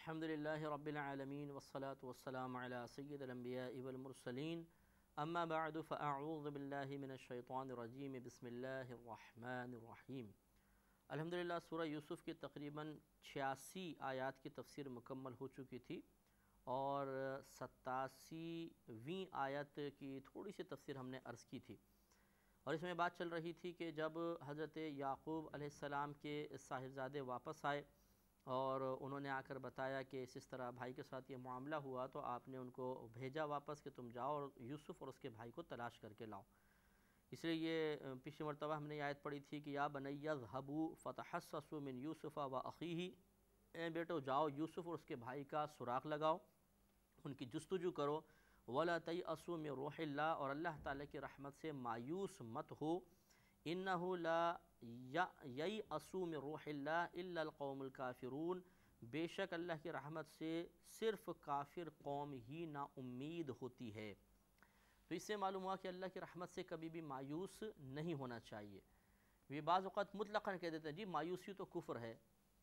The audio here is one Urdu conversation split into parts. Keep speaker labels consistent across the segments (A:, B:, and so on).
A: الحمدللہ رب العالمین والصلاة والسلام علی سید الانبیاء والمرسلین اما بعد فاعوذ باللہ من الشیطان الرجیم بسم اللہ الرحمن الرحیم۔ الحمدللہ سورہ یوسف کی تقریباً 86 آیات کی تفسیر مکمل ہو چکی تھی اور 87ویں آیت کی تھوڑی سی تفسیر ہم نے عرض کی تھی، اور اس میں بات چل رہی تھی کہ جب حضرت یعقوب علیہ السلام کے صاحبزادے واپس آئے اور انہوں نے آ کر بتایا کہ اس طرح بھائی کے ساتھ یہ معاملہ ہوا، تو آپ نے ان کو بھیجا واپس کہ تم جاؤ اور یوسف اور اس کے بھائی کو تلاش کر کے لاؤ۔ اس لیے یہ پچھلی مرتبہ ہم نے آیت پڑھی تھی کہ یا بنی اذھبوا فتحسسوا من یوسف و اخیہ، اے بیٹو جاؤ یوسف اور اس کے بھائی کا سراغ لگاؤ، ان کی جستجو کرو، ولا تیأسوا من روح اللہ، اور اللہ تعالیٰ کی رحمت سے مایوس مت ہو، انہ لا ییأس من روح اللہ الا القوم الکافرون، بے شک اللہ کی رحمت سے صرف کافر قوم ہی نا امید ہوتی ہے۔ تو اس سے معلوم ہوا کہ اللہ کی رحمت سے کبھی بھی مایوس نہیں ہونا چاہیے۔ یہ بعض اوقات مطلقاً کہہ دیتے ہیں جی مایوسی تو کفر ہے،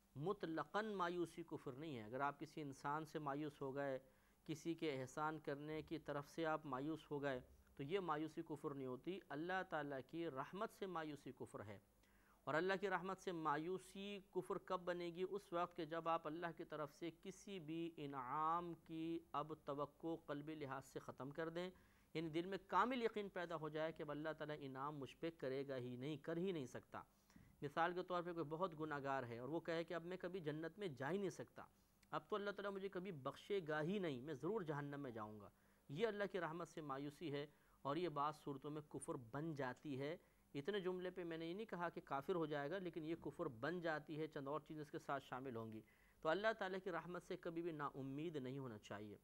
A: مطلقاً مایوسی کفر نہیں ہے۔ اگر آپ کسی انسان سے مایوس ہو گئے، کسی کے احسان کرنے کی طرف سے آپ مایوس ہو گئے، تو یہ مایوسی کفر نہیں ہوتی، اللہ تعالیٰ کی رحمت سے مایوسی کفر ہے۔ اور اللہ کی رحمت سے مایوسی کفر کب بنے گی؟ اس وقت کہ جب آپ اللہ کی طرف سے کسی بھی انعام کی اب توقع قلبی لحاظ سے ختم کر دیں، یعنی دل میں کامل یقین پیدا ہو جائے کہ اب اللہ تعالیٰ انعام مجھ پہ کرے گا ہی نہیں، کر ہی نہیں سکتا۔ مثال کے طور پہ کوئی بہت گناہ گار ہے اور وہ کہے کہ اب میں کبھی جنت میں جا ہی نہیں سکتا، اب تو اللہ تعالیٰ مجھے کبھی بخشے گا ہی نہیں، میں ضرور جہنم میں جاؤں گا، یہ اللہ کی رحمت سے مایوسی ہے، اور یہ بعض صورتوں میں کفر بن جاتی ہے۔ اتنے جملے پہ میں نے یہ نہیں کہا کہ کافر ہو جائے گا، لیکن یہ کفر بن جاتی ہے، چند اور چیزیں اس کے ساتھ شامل ہوں گی۔ تو اللہ تعالیٰ کی رحمت سے کبھی بھی نا امید نہیں ہونا چاہیے۔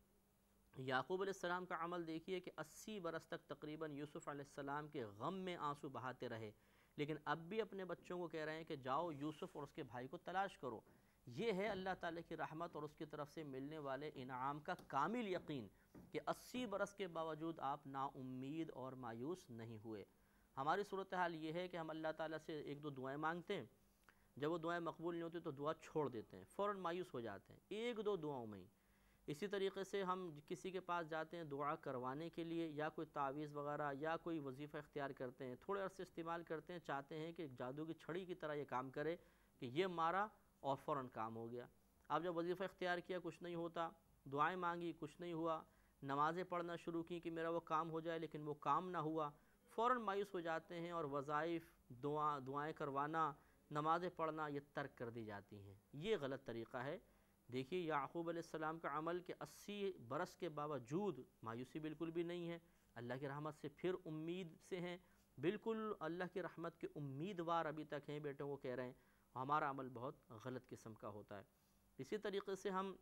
A: یعقوب علیہ السلام کا عمل دیکھیے کہ 80 برس تک تقریباً یوسف علیہ السلام کے غم میں آنسو بہاتے رہے، لیکن اب بھی اپنے بچوں کو کہہ رہے ہیں کہ جاؤ یوسف اور اس کے بھائی کو تلاش کرو۔ یہ ہے اللہ تعالیٰ کی رحمت اور اس کی طرف سے ملنے والے انعام کا کامل یقین کہ 80 برس کے باوجود آپ نا امید اور مایوس نہیں ہوئے۔ ہماری صورتحال یہ ہے کہ ہم اللہ تعالیٰ سے ایک دو دعائیں مانگتے ہیں، جب وہ دعائیں مقبول نہیں ہوتی تو دعا چھوڑ دیتے ہیں، فوراً مایوس ہو جاتے ہیں ایک دو دعاؤں میں ہی۔ اسی طریقے سے ہم کسی کے پاس جاتے ہیں دعا کروانے کے لیے، یا کوئی تعویذ وغیرہ یا کوئی وظیفہ اختیار کرتے ہیں، تھوڑے عرصے استعمال کرتے ہیں، چاہتے ہیں کہ جادو کی چھڑی کی طرح یہ کام کرے کہ یہ مارا اور فوراً کام ہو گیا۔ اب جب وظیفہ اختیار کیا کچھ نہیں ہوتا، دعائیں مانگی کچھ نہیں ہوا، نمازیں پڑھنا شروع کی کہ میرا وہ کام ہو جائے لیکن وہ کام نہ ہوا، فوراً مایوس ہو جاتے ہیں اور وظائف دعائیں کروانا، نمازیں پڑھنا یہ ترک کر دی جاتی ہیں۔ یہ غلط طریقہ ہے۔ دیکھیے یعقوب علیہ السلام کا عمل کہ 80 برس کے باوجود مایوسی بالکل بھی نہیں ہے، اللہ کی رحمت سے پھر امید سے ہیں، بالکل اللہ کی رحمت کے امیدوار ابھی تک ہیں، بیٹوں کو کہہ رہے ہیں۔ ہمارا عمل بہت غلط قسم کا ہوتا ہے۔ اسی طریقے سے ہم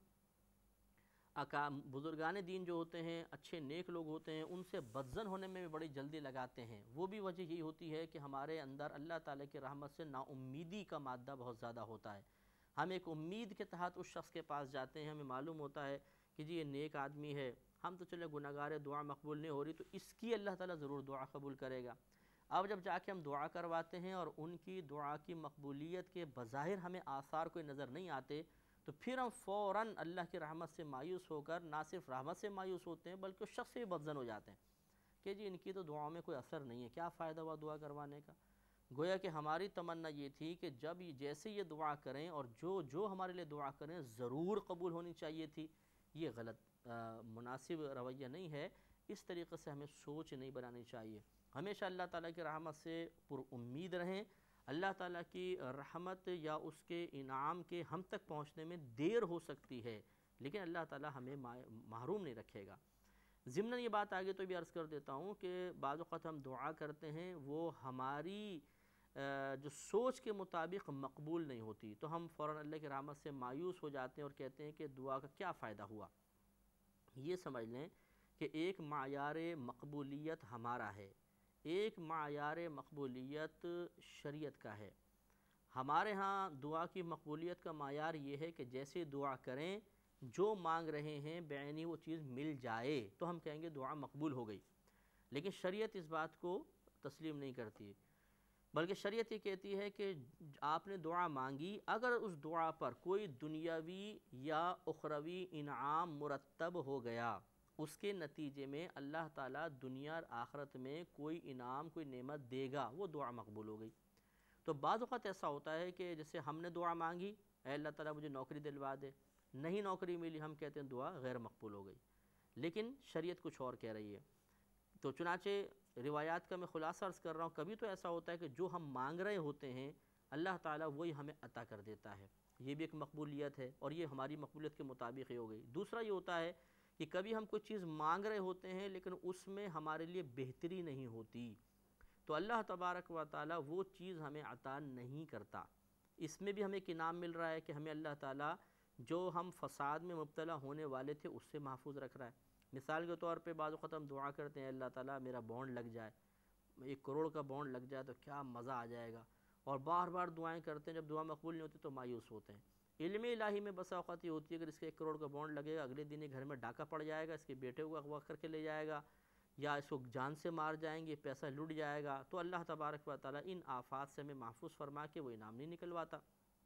A: بزرگان دین جو ہوتے ہیں، اچھے نیک لوگ ہوتے ہیں، ان سے بدظن ہونے میں بھی بڑی جلدی لگاتے ہیں۔ وہ بھی وجہ یہی ہوتی ہے کہ ہمارے اندر اللہ تعالیٰ کی رحمت سے نا امیدی کا مادہ بہت زیادہ ہوتا ہے۔ ہم ایک امید کے تحت اس شخص کے پاس جاتے ہیں، ہمیں معلوم ہوتا ہے کہ جی یہ نیک آدمی ہے، ہم تو چلے گناہ گار ہیں، دعا مقبول نہیں ہو رہی تو اس کی اللہ تعالیٰ ضرور دعا قبول کرے گا۔ اب جب جا کے ہم دعا کرواتے ہیں اور ان کی دعا کی مقبولیت کے بظاہر ہمیں آثار کوئی نظر نہیں آتے، تو پھر ہم فوراً اللہ کی رحمت سے مایوس ہو کر نہ صرف رحمت سے مایوس ہوتے ہیں بلکہ اس شخص سے بھی بدظن ہو جاتے ہیں کہ جی ان کی تو دعاؤں میں کوئی اثر نہیں ہے، کیا فائدہ ہوا دعا کروانے کا۔ گویا کہ ہماری تمنا یہ تھی کہ جب جیسے یہ دعا کریں اور جو ہمارے لیے دعا کریں ضرور قبول ہونی چاہیے تھی۔ یہ غلط مناسب رویہ نہیں ہے، اس طریقے سے ہمیں سوچ نہیں بنانی چاہیے۔ ہمیشہ اللہ تعالیٰ کی رحمت سے پر امید رہیں۔ اللہ تعالیٰ کی رحمت یا اس کے انعام کے ہم تک پہنچنے میں دیر ہو سکتی ہے، لیکن اللہ تعالیٰ ہمیں محروم نہیں رکھے گا۔ ضمناً یہ بات آگے تو بھی عرض کر دیتا ہوں کہ بعض اوقات ہم دعا کرتے ہیں وہ ہماری جو سوچ کے مطابق مقبول نہیں ہوتی، تو ہم فوراً اللہ کی رحمت سے مایوس ہو جاتے ہیں اور کہتے ہیں کہ دعا کا کیا فائدہ ہوا۔ یہ سمجھ لیں کہ ایک معیار مقبولیت ہمارا ہے، ایک معیار مقبولیت شریعت کا ہے۔ ہمارے ہاں دعا کی مقبولیت کا معیار یہ ہے کہ جیسے دعا کریں، جو مانگ رہے ہیں بعینی وہ چیز مل جائے تو ہم کہیں گے دعا مقبول ہو گئی، لیکن شریعت اس بات کو تسلیم نہیں کرتی۔ بلکہ شریعت یہ کہتی ہے کہ آپ نے دعا مانگی، اگر اس دعا پر کوئی دنیاوی یا اخروی انعام مرتب ہو گیا، اس کے نتیجے میں اللہ تعالیٰ دنیا اور آخرت میں کوئی انعام کوئی نعمت دے گا، وہ دعا مقبول ہو گئی۔ تو بعض اوقات ایسا ہوتا ہے کہ جیسے ہم نے دعا مانگی، اے اللہ تعالیٰ مجھے نوکری دلوا دے، نہیں نوکری ملی، ہم کہتے ہیں دعا غیر مقبول ہو گئی، لیکن شریعت کچھ اور کہہ رہی ہے۔ تو چنانچہ روایات کا میں خلاصہ عرض کر رہا ہوں، کبھی تو ایسا ہوتا ہے کہ جو ہم مانگ رہے ہوتے ہیں اللہ تعالیٰ وہی ہمیں عطا کر دیتا ہے، یہ بھی ایک مقبولیت ہے، اور یہ ہماری مقبولیت کے مطابق ہی ہو گئی۔ دوسرا یہ ہوتا ہے کہ کبھی ہم کوئی چیز مانگ رہے ہوتے ہیں لیکن اس میں ہمارے لیے بہتری نہیں ہوتی، تو اللہ تبارک و تعالیٰ وہ چیز ہمیں عطا نہیں کرتا۔ اس میں بھی ہمیں ایک انعام مل رہا ہے کہ ہمیں اللہ تعالیٰ جو ہم فساد میں مبتلا ہونے والے تھے اس سے محفوظ رکھ رہا ہے۔ مثال کے طور پہ بعض وقت ہم دعا کرتے ہیں اللہ تعالیٰ میرا بانڈ لگ جائے، 1 کروڑ کا بانڈ لگ جائے تو کیا مزہ آ جائے گا، اور بار بار دعائیں کرتے ہیں، جب دعا مقبول نہیں ہوتی تو مایوس ہوتے ہیں۔ علم الہی میں بسا اوقات یہ ہوتی ہے اگر اس کے 1 کروڑ کا بانڈ لگے گا، اگلے دن گھر میں ڈاکہ پڑ جائے گا، اس کے بیٹے کو اغوا کر کے لے جائے گا، یا اس کو جان سے مار جائیں گے، پیسہ لٹ جائے گا، تو اللہ تبارک و تعالیٰ ان آفات سے ہمیں محفوظ فرما کے وہ انعام نہیں نکلواتا۔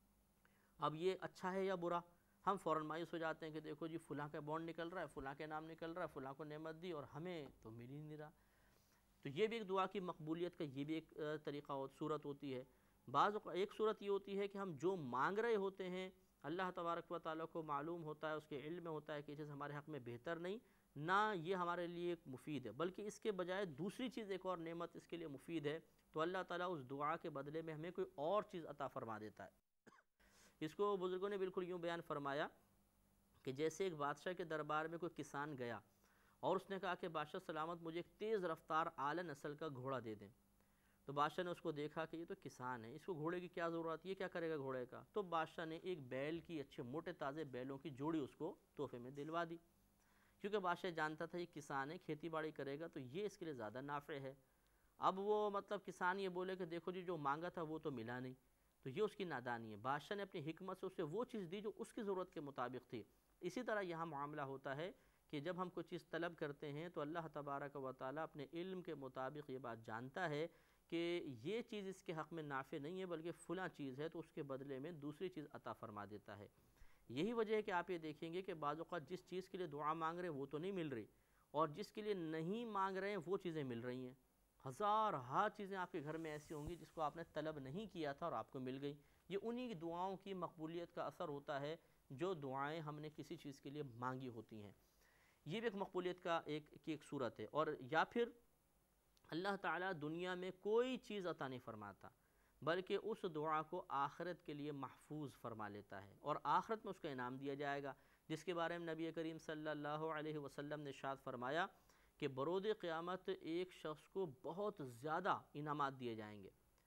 A: اب یہ اچھا ہے یا برا؟ ہم فوراً مایوس ہو جاتے ہیں کہ دیکھو جی فلاں کا بانڈ نکل رہا ہے، فلاں کے نام نکل رہا ہے، فلاں کو نعمت دی اور ہمیں تو مل ہی نہیں رہا۔ تو یہ بھی ایک دعا کی مقبولیت کا یہ بھی ایک طریقہ صورت ہوتی ہے۔ ایک صورت یہ ہوتی ہے کہ ہم جو مانگ رہے ہوتے ہیں اللہ تبارک و تعالیٰ کو معلوم ہوتا ہے، اس کے علم میں ہوتا ہے کہ یہ چیز ہمارے حق میں بہتر نہیں، نہ یہ ہمارے لیے مفید ہے، بلکہ اس کے بجائے دوسری چیز ایک اور نعمت اس کے لیے مفید ہے، تو اللہ تعالیٰ اس دعا کے بدلے میں ہمیں کوئی اور چیز عطا فرما دیتا ہے۔ اس کو بزرگوں نے بالکل یوں بیان فرمایا کہ جیسے ایک بادشاہ کے دربار میں کوئی کسان گیا اور اس نے کہا کہ بادشاہ سلامت مجھے ایک تیز رفتار اعلیٰ نسل کا گھوڑا دے دیں۔ تو بادشاہ نے اس کو دیکھا کہ یہ تو کسان ہے، اس کو گھوڑے کی کیا ضرورت، یہ کیا کرے گا گھوڑے کا؟ تو بادشاہ نے ایک بیل کی، اچھے موٹے تازے بیلوں کی جوڑی اس کو تحفے میں دلوا دی، کیونکہ بادشاہ جانتا تھا یہ کسان ہے، کھیتی باڑی کرے گا تو یہ اس کے لیے زیادہ نافع ہے۔ اب وہ کسان یہ بولے کہ دیکھو جی جو مانگا تھا وہ تو ملا نہیں، تو یہ اس کی نادانی ہے۔ بادشاہ نے اپنی حکمت سے اسے وہ چیز دی جو اس کی ضرورت کے مطابق تھی۔ اسی طرح یہاں معاملہ ہوتا ہے کہ جب ہم کوئی چیز طلب کرتے ہیں تو اللہ تبارک و تعالیٰ اپنے علم کے مطابق یہ بات جانتا ہے کہ یہ چیز اس کے حق میں نافع نہیں ہے بلکہ فلاں چیز ہے، تو اس کے بدلے میں دوسری چیز عطا فرما دیتا ہے۔ یہی وجہ ہے کہ آپ یہ دیکھیں گے کہ بعض اوقات جس چیز کے لیے دعا مانگ رہے ہیں وہ تو نہیں مل رہی، اور جس کے لیے نہیں مانگ رہے ہیں وہ چیزیں مل رہی ہیں۔ ہزار چیزیں آپ کے گھر میں ایسی ہوں گی جس کو آپ نے طلب نہیں کیا تھا اور آپ کو مل گئی۔ یہ انہی دعاؤں کی مقبولیت کا اثر ہوتا ہے جو دعائیں ہم نے کسی چیز کے لیے مانگی ہوتی ہیں۔ یہ بھی ایک مقبولیت کا ایک صورت ہے۔ اور یا پھر اللہ تعالیٰ دنیا میں کوئی چیز عطا نہیں فرماتا بلکہ اس دعا کو آخرت کے لیے محفوظ فرما لیتا ہے، اور آخرت میں اس کا انعام دیا جائے گا، جس کے بارے میں نبی کریم صلی اللہ علیہ وسلم نے ارشاد فرمایا کہ برود قیامت ایک شخص کو بہت زیادہ انعامات دیے جائیں گے،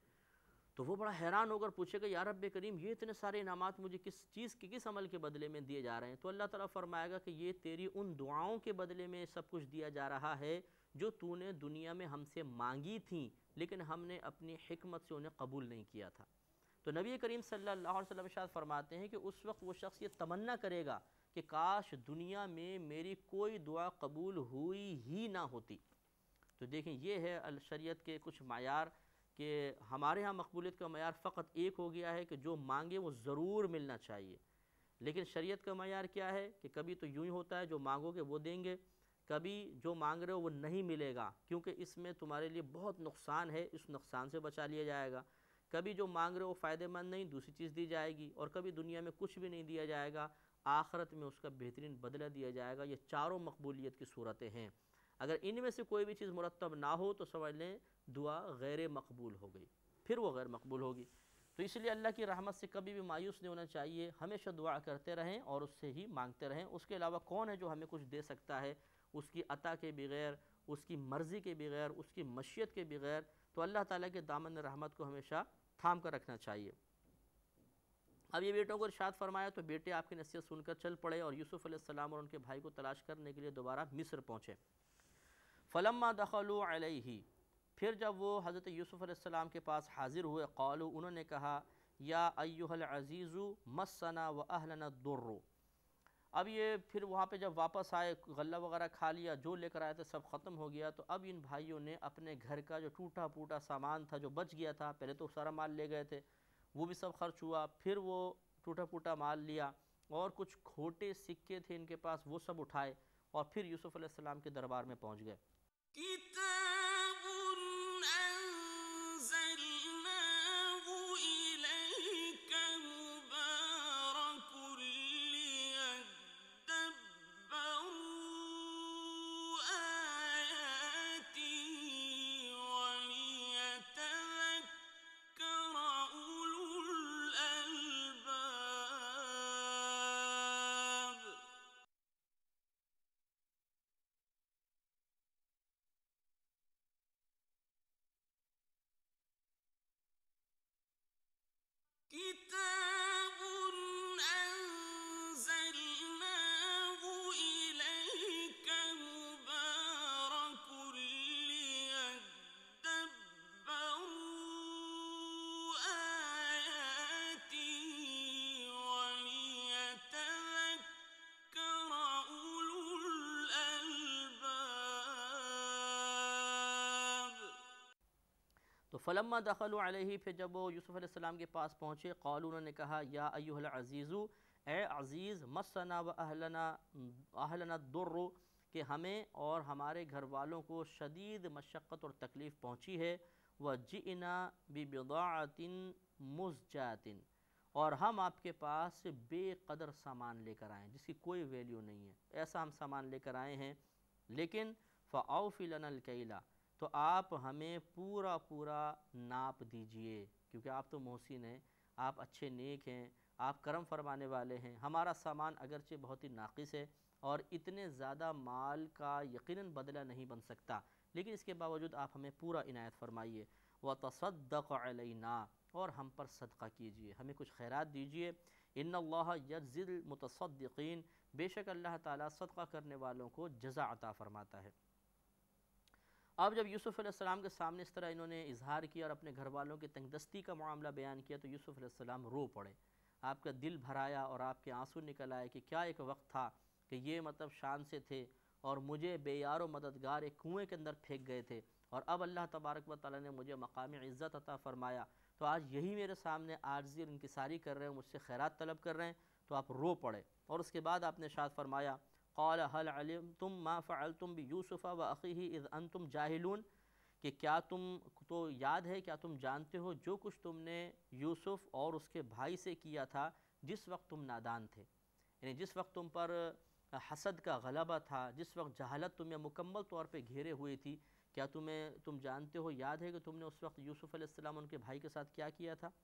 A: تو وہ بڑا حیران ہو کر پوچھے گا یا رب کریم یہ اتنے سارے انعامات مجھے کس چیز کی کس عمل کے بدلے میں دیے جا رہے ہیں؟ تو اللہ تعالیٰ فرمائے گا کہ یہ تیری ان دعاؤں کے بدلے میں سب کچھ دیا جا رہا ہے جو تو نے دنیا میں ہم سے مانگی تھیں لیکن ہم نے اپنی حکمت سے انہیں قبول نہیں کیا تھا۔ تو نبی کریم صلی اللہ علیہ وسلم ارشاد فرماتے ہیں کہ اس وقت وہ شخص یہ تمنا کرے گا کہ کاش دنیا میں میری کوئی دعا قبول ہوئی ہی نہ ہوتی۔ تو دیکھیں یہ ہے شریعت کے کچھ معیار کہ ہمارے ہاں مقبولیت کا معیار فقط ایک ہو گیا ہے کہ جو مانگے وہ ضرور ملنا چاہیے، لیکن شریعت کا معیار کیا ہے کہ کبھی تو یوں ہی ہوتا ہے جو مانگو گے وہ دیں گے، کبھی جو مانگ رہے ہو وہ نہیں ملے گا کیونکہ اس میں تمہارے لیے بہت نقصان ہے، اس نقصان سے بچا لیا جائے گا، کبھی جو مانگ رہے ہو فائدہ مند نہیں دوسری چیز دی جائے گی، اور کبھی دنیا میں کچھ بھی نہیں دیا جائے گا، آخرت میں اس کا بہترین بدلہ دیا جائے گا۔ یہ چاروں مقبولیت کی صورتیں ہیں، اگر ان میں سے کوئی بھی چیز مرتب نہ ہو تو سمجھ لیں دعا غیر مقبول ہو گئی، پھر وہ غیر مقبول ہوگی۔ تو اس لیے اللہ کی رحمت سے کبھی بھی مایوس نہیں ہونا چاہیے، ہمیشہ دعا کرتے رہیں اور اس سے ہی مانگتے رہیں۔ اس کے علاوہ کون ہے جو ہمیں کچھ دے سکتا ہے اس کی عطا کے بغیر، اس کی مرضی کے بغیر، اس کی مشیت کے بغیر؟ تو اللہ تعالیٰ کے دامن رحمت کو ہمیشہ تھام کر رکھنا چاہیے۔ اب یہ بیٹوں کو ارشاد فرمایا تو بیٹے آپ کی نصیحت سن کر چل پڑے اور یوسف علیہ السلام اور ان کے بھائی کو تلاش کرنے کے لیے دوبارہ مصر پہنچے۔ فلما دخلوا علیہ، پھر جب وہ حضرت یوسف علیہ السلام کے پاس حاضر ہوئے، قالوا، انہوں نے کہا، یا ایھا العزیز مسنا واہلنا الضر، اب یہ پھر وہاں پہ جب واپس آئے غلہ وغیرہ کھا لیا، جو لے کر آئے تھے سب ختم ہو گیا، تو اب ان بھائیوں نے اپنے گھر کا جو ٹوٹا پھوٹا سامان تھا جو بچ گیا تھا، پہلے تو سارا مال لے گئے تھے وہ بھی سب خرچ ہوا، پھر وہ ٹوٹا پھوٹا مال لیا اور کچھ کھوٹے سکے تھے ان کے پاس وہ سب اٹھائے اور پھر یوسف علیہ السلام کے دربار میں پہنچ گئے۔ تو فلما دخلوا علیہ، پھر جب وہ یوسف علیہ السلام کے پاس پہنچے، قالوا، انہوں نے کہا، یا ایھا العزیز، اے عزیز، مسنا و اہلنا الضر، کہ ہمیں اور ہمارے گھر والوں کو شدید مشقت اور تکلیف پہنچی ہے، وجئنا ببضاعۃ مزجاۃ، اور ہم آپ کے پاس بے قدر سامان لے کر آئے ہیں جس کی کوئی ویلیو نہیں ہے، ایسا ہم سامان لے کر آئے ہیں، لیکن فاوف لنا الکیل، تو آپ ہمیں پورا پورا ناپ دیجئے، کیونکہ آپ تو محسن ہیں، آپ اچھے نیک ہیں، آپ کرم فرمانے والے ہیں، ہمارا سامان اگرچہ بہت ہی ناقص ہے اور اتنے زیادہ مال کا یقیناً بدلہ نہیں بن سکتا، لیکن اس کے باوجود آپ ہمیں پورا عنایت فرمائیے، وتصدق علینا، اور ہم پر صدقہ کیجئے، ہمیں کچھ خیرات دیجئے، ان اللہ یجزی المتصدقین، بے شک اللہ تعالیٰ صدقہ کرنے والوں کو جزا عطا فرماتا ہے۔ اب جب یوسف علیہ السلام کے سامنے اس طرح انہوں نے اظہار کیا اور اپنے گھر والوں کی تنگ دستی کا معاملہ بیان کیا، تو یوسف علیہ السلام رو پڑے، آپ کا دل بھر آیا اور آپ کے آنسو نکل آئے کہ کیا ایک وقت تھا کہ یہ مطلب شان سے تھے اور مجھے بے یار و مددگار ایک کنویں کے اندر پھینک گئے تھے، اور اب اللہ تبارک و تعالیٰ نے مجھے مقام عزت عطا فرمایا، تو آج یہی میرے سامنے عاجزی اور انکساری کر رہے ہیں، مجھ سے خیرات طلب کر رہے ہیں، تو آپ رو پڑے، اور اس کے بعد آپ نے ارشاد فرمایا، قال هل علمتم ما فعلتم بيوسف واخيه اذ انتم جاہلون، کہ کیا تم تو یاد ہے، کیا تم جانتے ہو جو کچھ تم نے یوسف اور اس کے بھائی سے کیا تھا جس وقت تم نادان تھے، یعنی جس وقت تم پر حسد کا غلبہ تھا، جس وقت جہالت تمہیں مکمل طور پہ گھیرے ہوئی تھی، کیا تم جانتے ہو، یاد ہے کہ تم نے اس وقت یوسف علیہ السلام ان کے بھائی کے ساتھ کیا کیا تھا؟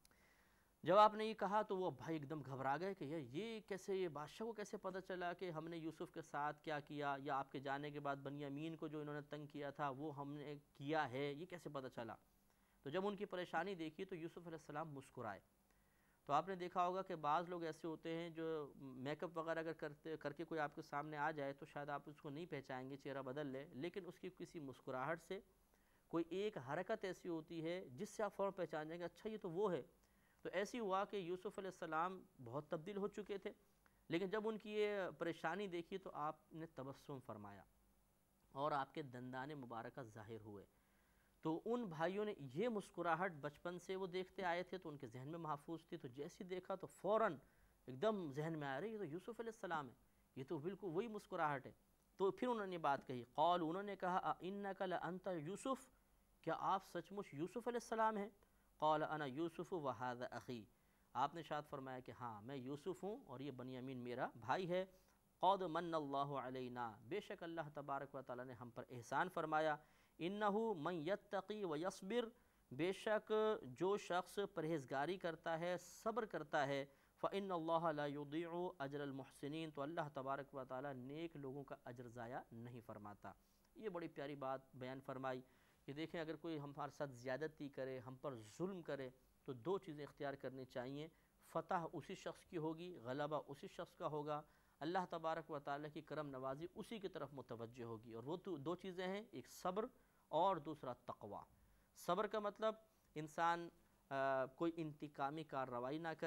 A: جب آپ نے یہ کہا تو وہ بھائی ایک دم گھبرا گئے کہ یہ کیسے، یہ بادشاہ کو کیسے پتہ چلا کہ ہم نے یوسف کے ساتھ کیا کیا، یا آپ کے جانے کے بعد بنیامین کو جو انہوں نے تنگ کیا تھا وہ ہم نے کیا ہے، یہ کیسے پتہ چلا؟ تو جب ان کی پریشانی دیکھی تو یوسف علیہ السلام مسکرائے۔ تو آپ نے دیکھا ہوگا کہ بعض لوگ ایسے ہوتے ہیں جو میک اپ وغیرہ اگر کر کے کوئی آپ کے سامنے آ جائے تو شاید آپ اس کو نہیں پہچانیں گے، چہرہ بدل لے، لیکن اس کی کسی مسکراہٹ سے، کوئی ایک حرکت ایسی ہوتی ہے جس سے آپ فوراً پہچان جائیں گے، اچھا یہ تو وہ ہے۔ تو ایسی ہوا کہ یوسف علیہ السلام بہت تبدیل ہو چکے تھے، لیکن جب ان کی یہ پریشانی دیکھی تو آپ نے تبسم فرمایا اور آپ کے دندان مبارکہ ظاہر ہوئے۔ تو ان بھائیوں نے یہ مسکراہٹ بچپن سے وہ دیکھتے آئے تھے تو ان کے ذہن میں محفوظ تھی، تو جیسے دیکھا تو فوراً ایک دم ذہن میں آ رہی، یہ تو یوسف علیہ السلام ہے، یہ تو بالکل وہی مسکراہٹ ہے۔ تو پھر انہوں نے بات کہی، قال، انہوں نے کہا، اِنَّكَ لَأَنْتَ یوسف، کیا آپ سچ مچ یوسف علیہ السلام ہیں؟ قال انا یوسف وہذا اخی، آپ نے ارشاد فرمایا کہ ہاں میں یوسف ہوں اور یہ بنیامین میرا بھائی ہے۔ قد من اللہ علینا، بے شک اللہ تبارک و تعالیٰ نے ہم پر احسان فرمایا، انہ من یتقی ویصبر، بے شک جو شخص پرہیزگاری کرتا ہے، صبر کرتا ہے، فإن اللہ لا یضیع اجر المحسنین، تو اللہ تبارک و تعالیٰ نیک لوگوں کا اجر ضائع نہیں فرماتا۔ یہ بڑی پیاری بات بیان فرمائی کہ دیکھیں اگر کوئی ہمارے ساتھ زیادتی کرے، ہم پر ظلم کرے، تو دو چیزیں اختیار کرنی چاہیے، فتح اسی شخص کی ہوگی، غلبہ اسی شخص کا ہوگا، اللہ تبارک و تعالیٰ کی کرم نوازی اسی کی طرف متوجہ ہوگی، اور وہ دو چیزیں ہیں، ایک صبر اور دوسرا تقوی۔ صبر کا مطلب انسان کوئی انتقامی کارروائی نہ کرے،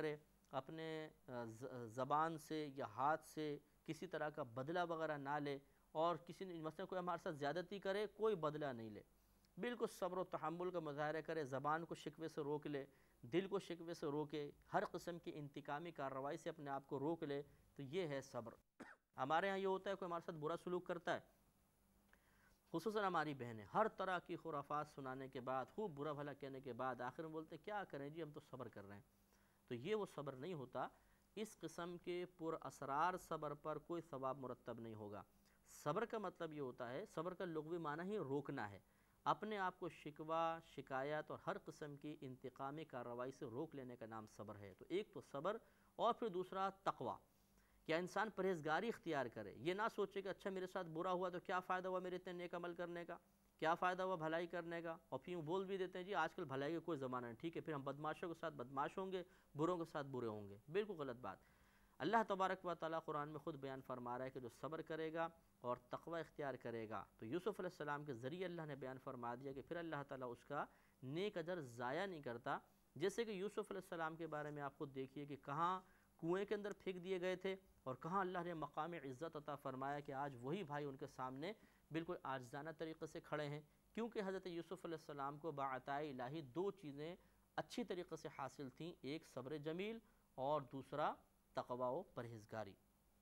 A: اپنے زبان سے یا ہاتھ سے کسی طرح کا بدلہ وغیرہ نہ لے، اور کسی نے مثلا کوئی ہمارے ساتھ زیادتی کرے کوئی بدلہ نہیں لے، بالکل صبر و تحمل کا مظاہرہ کرے، زبان کو شکوے سے روک لے، دل کو شکوے سے روکے، ہر قسم کی انتقامی کارروائی سے اپنے آپ کو روک لے، تو یہ ہے صبر۔ ہمارے ہاں یہ ہوتا ہے کوئی ہمارے ساتھ برا سلوک کرتا ہے، خصوصاً ہماری بہنیں ہر طرح کی خرافات سنانے کے بعد، خوب برا بھلا کہنے کے بعد آخر میں بولتے ہیں کیا کریں جی ہم تو صبر کر رہے ہیں، تو یہ وہ صبر نہیں ہوتا۔ اس قسم کے پر اسرار صبر پر کوئی ثواب مرتب نہیں ہوگا۔ صبر کا مطلب یہ ہوتا ہے، صبر کا لغوی معنی ہی روکنا ہے، اپنے آپ کو شکوہ، شکایت اور ہر قسم کی انتقامی کارروائی سے روک لینے کا نام صبر ہے۔ تو ایک تو صبر، اور پھر دوسرا تقوی، کیا انسان پرہیزگاری اختیار کرے، یہ نہ سوچے کہ اچھا میرے ساتھ برا ہوا تو کیا فائدہ ہوا میرے اتنے نیک عمل کرنے کا، کیا فائدہ ہوا بھلائی کرنے کا، اور پھر بول بھی دیتے ہیں جی آج کل بھلائی کا کوئی زمانہ نہیں، ٹھیک ہے پھر ہم بدماشوں کے ساتھ بدماش ہوں گے، بروں کے ساتھ برے ہوں گے، بالکل غلط بات۔ اللہ تبارک و تعالیٰ قرآن میں خود بیان فرما رہا ہے کہ جو صبر کرے گا اور تقوی اختیار کرے گا، تو یوسف علیہ السلام کے ذریعے اللہ نے بیان فرما دیا کہ پھر اللہ تعالیٰ اس کا نیک اجر ضائع نہیں کرتا۔ جیسے کہ یوسف علیہ السلام کے بارے میں آپ خود دیکھیے کہ کہاں کنویں کے اندر پھینک دیے گئے تھے، اور کہاں اللہ نے مقام عزت عطا فرمایا کہ آج وہی بھائی ان کے سامنے بالکل عاجزانہ طریقے سے کھڑے ہیں، کیونکہ حضرت یوسف علیہ السلام کو بعطائے الہی دو چیزیں اچھی طریقے سے حاصل تھیں، ایک صبر جمیل اور دوسرا تقوی و پرہیزگاری۔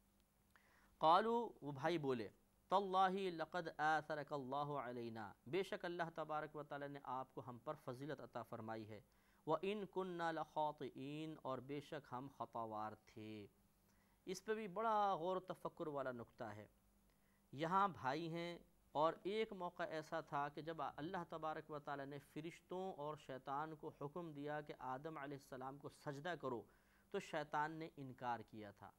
A: قالوا، وہ بھائی بولے، تاللہ لقد آثرک اللہ علینا، بے شک اللہ تبارک و تعالی نے آپ کو ہم پر فضیلت عطا فرمائی ہے، وَإِن كُنَّا لَخَاطِئِينَ، اور بے شک ہم خطاوار تھے۔ اس پہ بھی بڑا غور و تفکر والا نکتہ ہے۔ یہاں بھائی ہیں، اور ایک موقع ایسا تھا کہ جب اللہ تبارک و تعالی نے فرشتوں اور شیطان کو حکم دیا کہ آدم علیہ السلام کو سجدہ کرو، تو شیطان نے انکار کیا تھا۔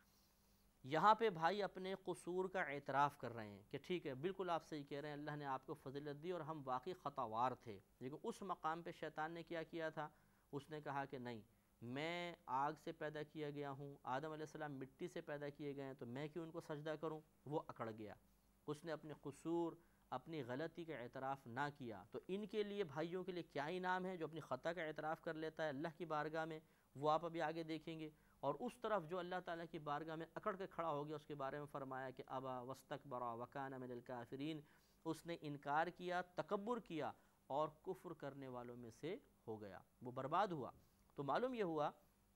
A: یہاں پہ بھائی اپنے قصور کا اعتراف کر رہے ہیں کہ ٹھیک ہے بالکل آپ صحیح کہہ رہے ہیں، اللہ نے آپ کو فضیلت دی اور ہم واقعی خطاوار تھے، لیکن اس مقام پہ شیطان نے کیا کیا تھا، اس نے کہا کہ نہیں، میں آگ سے پیدا کیا گیا ہوں، آدم علیہ السلام مٹی سے پیدا کیے گئے ہیں، تو میں کیوں ان کو سجدہ کروں؟ وہ اکڑ گیا، اس نے اپنے قصور، اپنی غلطی کا اعتراف نہ کیا۔ تو ان کے لیے، بھائیوں کے لیے کیا انعام ہے جو اپنی خطا کا اعتراف کر لیتا ہے اللہ کی بارگاہ میں، وہ آپ ابھی آگے دیکھیں گے۔ اور اس طرف جو اللہ تعالیٰ کی بارگاہ میں اکڑ کے کھڑا ہو گیا، اس کے بارے میں فرمایا کہ ابا واستکبر وکان من الکافرین، اس نے انکار کیا، تکبر کیا، اور کفر کرنے والوں میں سے ہو گیا، وہ برباد ہوا۔ تو معلوم یہ ہوا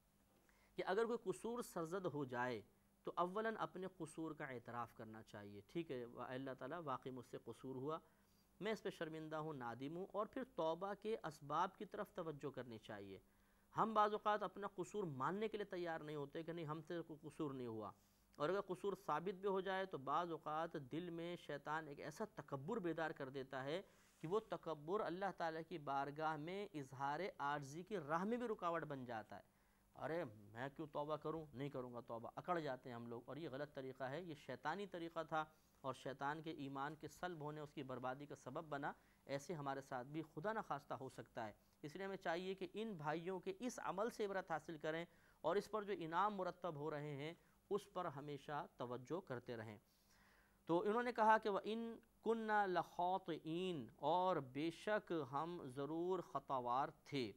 A: کہ اگر کوئی قصور سرزد ہو جائے تو اولاً اپنے قصور کا اعتراف کرنا چاہیے، ٹھیک ہے اللہ تعالیٰ واقعی مجھ سے قصور ہوا، میں اس پہ شرمندہ ہوں، نادم ہوں، اور پھر توبہ کے اسباب کی طرف توجہ کرنی چاہیے۔ ہم بعض اوقات اپنا قصور ماننے کے لیے تیار نہیں ہوتے کہ نہیں ہم سے کوئی قصور نہیں ہوا، اور اگر قصور ثابت بھی ہو جائے تو بعض اوقات دل میں شیطان ایک ایسا تکبر بیدار کر دیتا ہے کہ وہ تکبر اللہ تعالیٰ کی بارگاہ میں اظہار عاجزی کی راہ میں بھی رکاوٹ بن جاتا ہے۔ ارے میں کیوں توبہ کروں، نہیں کروں گا توبہ، اکڑ جاتے ہیں ہم لوگ، اور یہ غلط طریقہ ہے، یہ شیطانی طریقہ تھا، اور شیطان کے ایمان کے سلب ہونے، اس کی بربادی کا سبب بنا۔ ایسے ہمارے ساتھ بھی خدا نہ خواستہ ہو سکتا ہے، اس لیے ہمیں چاہیے کہ ان بھائیوں کے اس عمل سے عبرت حاصل کریں، اور اس پر جو انعام مرتب ہو رہے ہیں اس پر ہمیشہ توجہ کرتے رہیں۔ تو انہوں نے کہا کہ وَإِن كُنَّا لَخَاطِئِينَ، اور بے شک ہم ضرور خطاوار تھے۔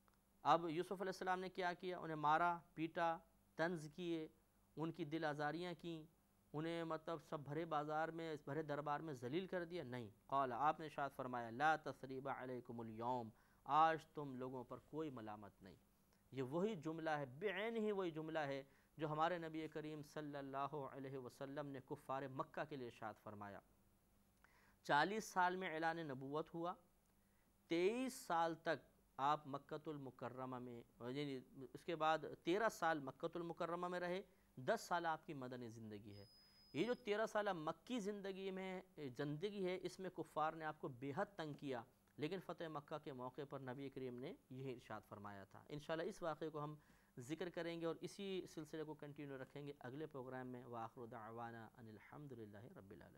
A: اب یوسف علیہ السلام نے کیا کیا؟ انہیں مارا، پیٹا، طنز کیے، ان کی دل آزاریاں کیں، انہیں مطلب سب بھرے بازار میں، اس بھرے دربار میں ذلیل کر دیا؟ نہیں، قال، آپ نے ارشاد فرمایا، لا تثریب علیکم اليوم، آج تم لوگوں پر کوئی ملامت نہیں۔ یہ وہی جملہ ہے، بعین ہی وہی جملہ ہے جو ہمارے نبی کریم صلی اللہ علیہ وسلم نے کفار مکہ کے لیے ارشاد فرمایا۔ 40 سال میں اعلان نبوت ہوا، 23 سال تک آپ مکۃ المکرمہ میں، یعنی اس کے بعد 13 سال مکۃ المکرمہ میں رہے، 10 سال آپ کی مدنی زندگی ہے۔ یہ جو 13 سالہ مکی زندگی ہے، اس میں کفار نے آپ کو بے حد تنگ کیا، لیکن فتح مکہ کے موقع پر نبی کریم نے یہی ارشاد فرمایا تھا۔ انشاءاللہ اس واقعے کو ہم ذکر کریں گے اور اسی سلسلے کو کنٹینیو رکھیں گے اگلے پروگرام میں۔ وآخر دعوانا ان الحمد للہ رب العالمین۔